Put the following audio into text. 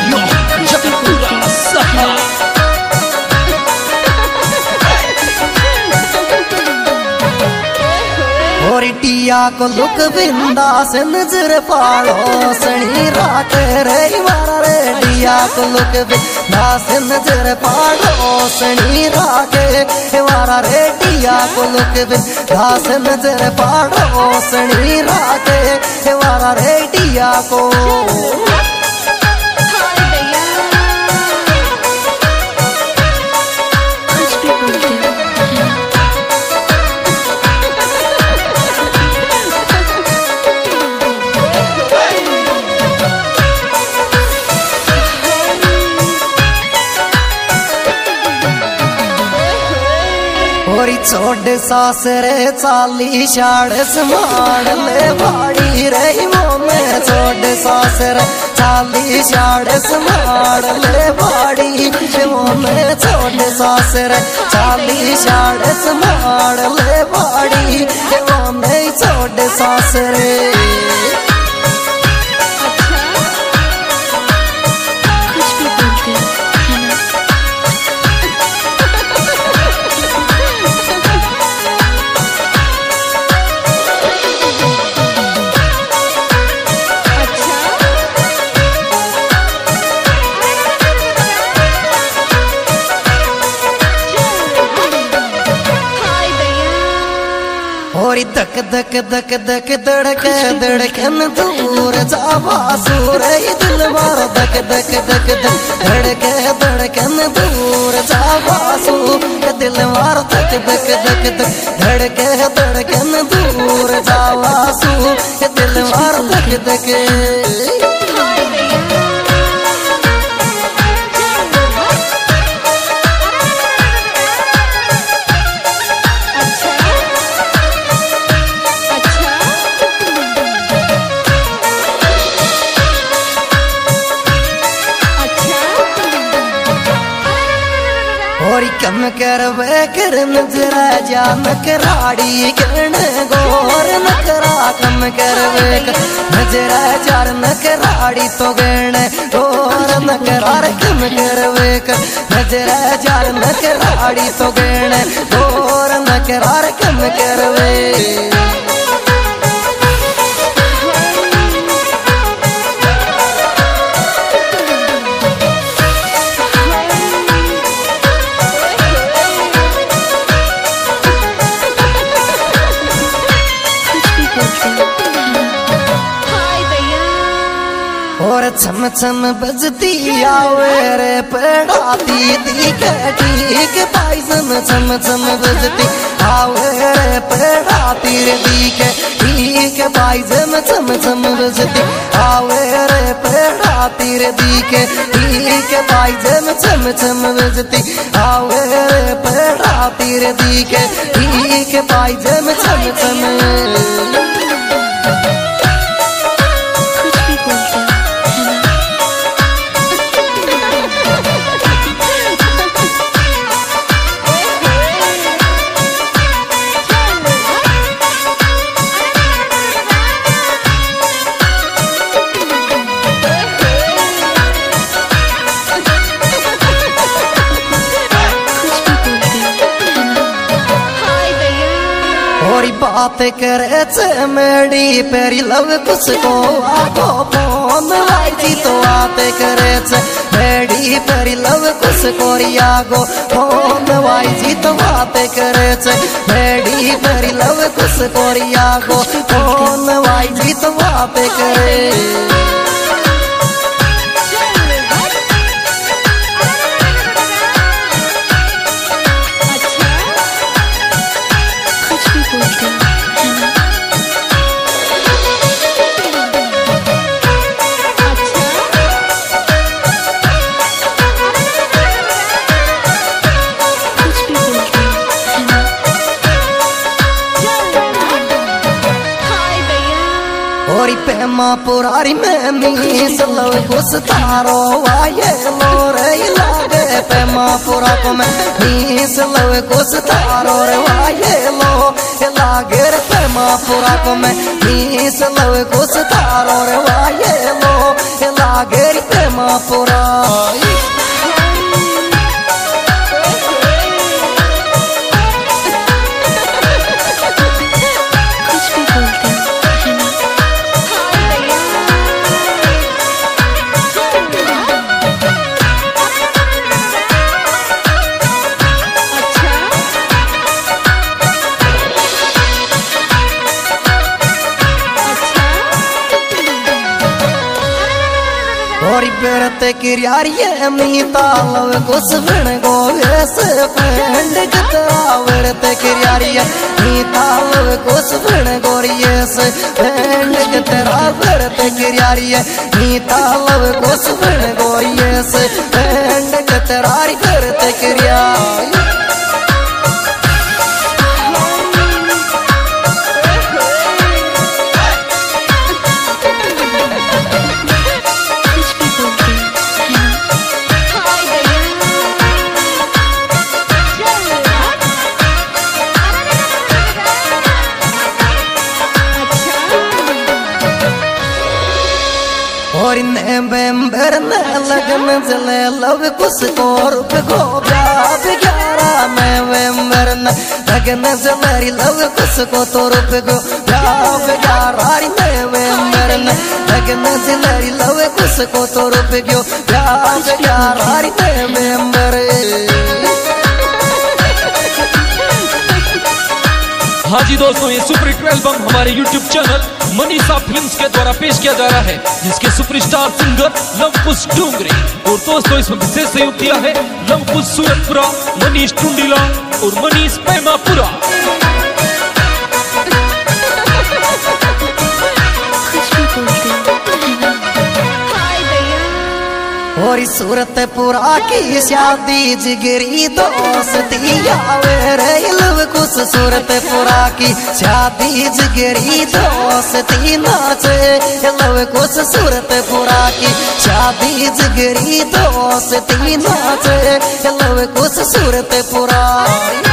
टिया को लुक बिंदास नजर पाड़ो सनी रात रे मारा रे टिया को लुक बिंदास नजर पाड़ो सनी रात मारा रे टिया को लुक बिंदास नजर पाड़ो सनी रात मारा रे टिया को छोड़ सासरे चाली शाड़ समाड़ ले बाड़ी रे मोमे छोड़ सासरे चाली शाड़ समाड़ ले बाड़ी मोमे छोड़ सासरे चाली शाड़ समाड़ ले बाड़ी मोमे छोड़ सासरे धक धक धक धक धड़के धड़कन दूर जावा सूर दिल मारो धक धक धक धड़के धड़कन दूर जावा सूर दिल मारो धक धक धक धड़के धड़कन दूर जावा सूर दिल मारो धक धक कम करवे कर नजरा जा नकराड़ी करण गोर नकरा कम करवे कर नजरा चार नकराड़ी तो गण गोर नकरार कम करवे कर नजरा चार नकराड़ी तो गण गोर नकरार कम करवे छम छम बजती आवे रे पड़ाती ठीक भाई छम छम बजती आवे रे पड़ाती रे ठीक भाई छम बजती आवे रे पड़ाती रे ठीक भाई छम बजती आवे रे पड़ाती रे ठीक भाई छम बात करे छे मेरी पेरी लव कुछ को आगो फोन भाई जी तो बात करे छे मेरी पेरी लव कुछ को आगो फोन भाई जी तो बात करे छे मेरी पेरी लव कुछ को आगो फोन भाई जी तो बात करे प्रेमा पुरारी में मीस लो घुस तारो आये मोरे लागे प्रेमा पुरा को मैं मीस लो घुस तारो रे आये लो लागे रे प्रेमा पुरा को मैं मीस लो घुस तारो रे आये लो गेरी प्रेमा पूरा और बेरते किरियारिये मीता लव कुछ बन गोवेस फ्रेंड कतरा बेरते किरियारिये मीता लव कुछ बन गोरियस फ्रेंड कतरा बेरते किरियारिये मीता लव कुछ बन गोरियस फ्रेंड कतरा बेरते किरियारिये और नवंबर में लगन जले लव कुछ और गो ब्याह 11 नवंबर में लगन जले लव कुछ को तो रुप गो ब्याह 11 नवंबर में लगन जले लव कुछ को तो रुप गो ब्याह 11 नवंबर। हाँ जी दोस्तों, ये सुपर 12 एल्बम हमारे YouTube चैनल मनीषा फिल्म्स के द्वारा पेश किया जा रहा है, जिसके सुपरस्टार सिंगर लवकुश डोंगरे। और दोस्तों इसमें विशेष सहयोग दिया है लवकुश सूरतपुरा, मनीष टुंडीला और मनीष पैमापुरा। और सूरतपुरा की शादी जिगरी दोस्ती आवे रे लवकुश सूरतपुरा की शादी जिगरी दोस्ती नाचे लवकुश सूरतपुरा की शादी जिगरी दोस्ती नाचे लवकुश सूरतपुरा।